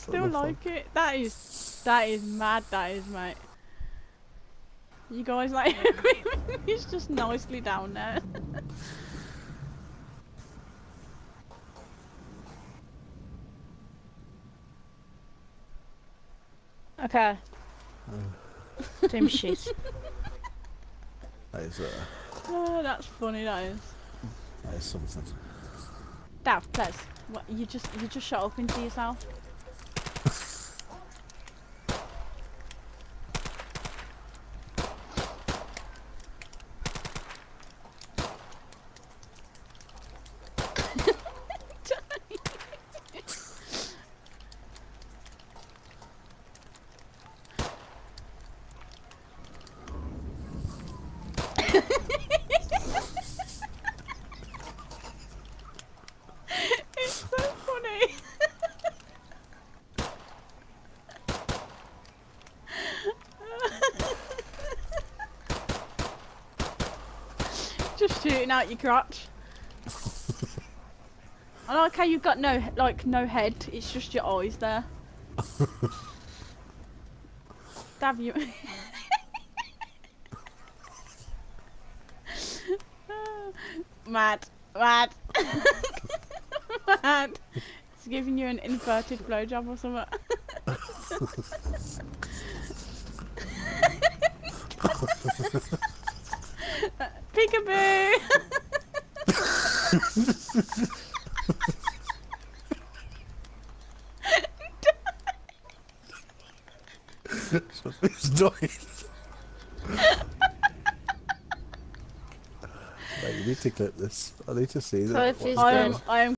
still like it. That is mad. That is, mate. You guys like he's just nicely down there. Okay. Same shit. That is Oh, that's funny. That is something. Dav, Pez, what you just shut up into yourself. It's so funny. Just shooting out your crotch. I like how you've got no head. It's just your eyes there. Dav, you. Mad. Mad. Mad. It's giving you an inverted blowjob or something. Peekaboo! Something's dying. Wait, you need to clip this. I need to see that. I am